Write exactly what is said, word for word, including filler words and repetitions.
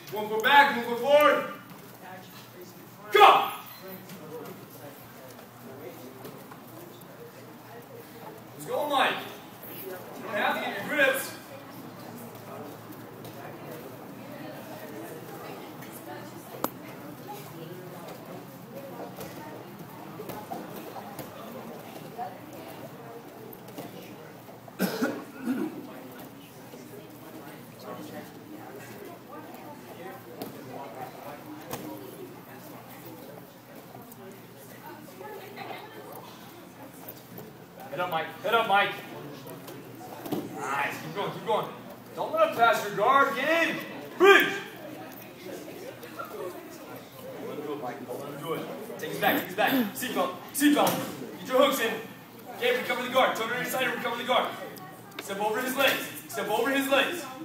One foot back, one foot forward. Go! Let's go, Mike. You don't have to get your grips. Head up, Mike. Head up, Mike. Nice. Keep going, keep going. Don't let him pass your guard. Get in. Bridge. Don't let him do it, Mike. Don't let him do it. Take his back, take his back. Seatbelt. Seatbelt. Get your hooks in. Okay, recover the guard. Turn to your side and recover the guard. Step over his legs. Step over his legs.